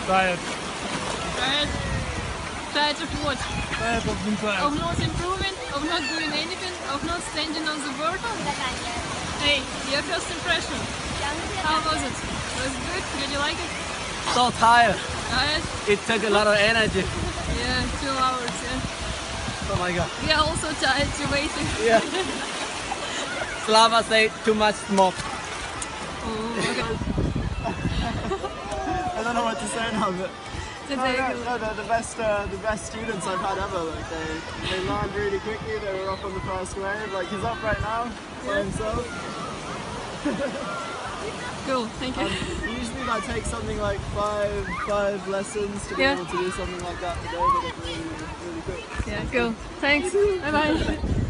Tired. Tired? Tired of what? Tired of being tired. Of not improving? Of not doing anything? Of not standing on the board? Hey, your first impression. How was it? Was it good? Did you like it? So tired. Tired? It took a lot of energy. Yeah, 2 hours, yeah. Oh my god. We are also tired to waiting. Yeah. Slava say too much smoke. Oh, okay. I don't know what to say now, but Did no, they- they're the best students I've had ever. Like they learned really quickly. They were up on the first wave. Like he's up right now by himself. Cool, thank you. Usually that takes something like five lessons to be Yeah. able to do something like that today. They get really quick. Yeah, cool. Thanks. Bye bye.